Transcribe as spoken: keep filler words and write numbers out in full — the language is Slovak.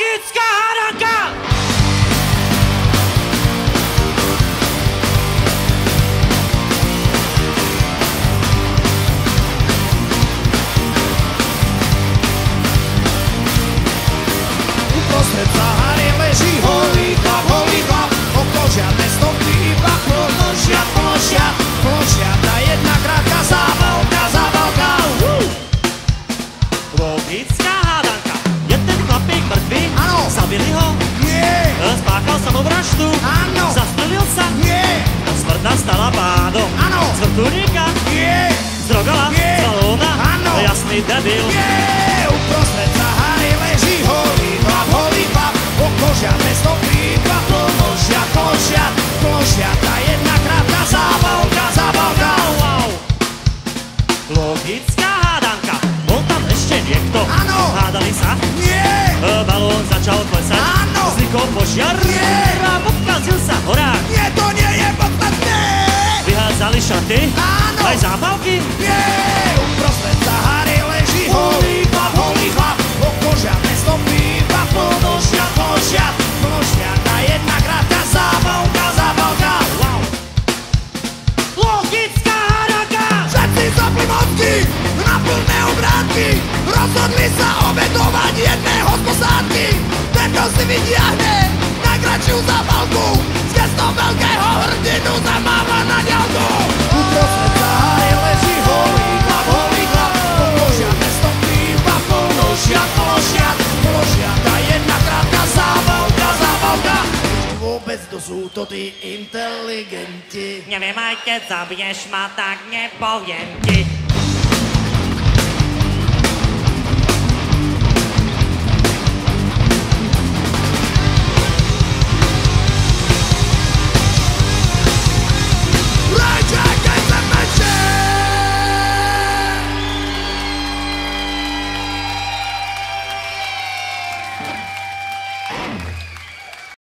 Logická hádanka! Uprostred Sahary leží holý chlap, holý chlap, okolo žiadne stopy, iba položiat, položiat, položiat a jedna krátka zábalka, zábalka. Logická hádanka. Je ten chlapík mŕtvý? Áno. Zabili ho? Nie. Spáchal samovraždu? Áno. Zastrelil sa? Nie. Smrť nastala pádom? Áno. Z vrtuľníka? Nie. Z Rogalla? Nie. Z ballooona? Áno. Jasný debil. Nie. Uprostred Sahary leží holý chlap, holý chlap, okolo žiadne stopy, iba položiat, položiat, položiat a jedna krátka zábalka, zábalka. Wow. Logická hádanka. Bol tam ešte niekto? Áno. Hádali sa? Nie. Ballooon začal klesať? Áno. Vznikol požiar? Nie. A podkazil sa horák? Nie, to nie je podstatné. Vyhádzali šaty? Áno. Aj zápalky? Nie. Uprostred Sahary leží holý chlap, holý chlap, okolo žiadne stopy, iba položiat, položiat, položiat a jedna krátka zábalka, zábalka. Wow. Logická hádanka! Všetci zapli mozky na plné obrátky, rozhodli sa obetovať jedného z posádky. Tento si vytiahne najkratšiu zábalku, z gestom veľkého hrdinu zamáva na ďalku. Uprostred Sahary leží holý chlap, holý chlap, okolo žiadne stopy, iba položiat, položiat, položiat a jedna krátka zábalka, zábalka. Vôbec to sú to tí inteligenti. Neviem, aj keď zabiješ ma, tak nepoviem ti.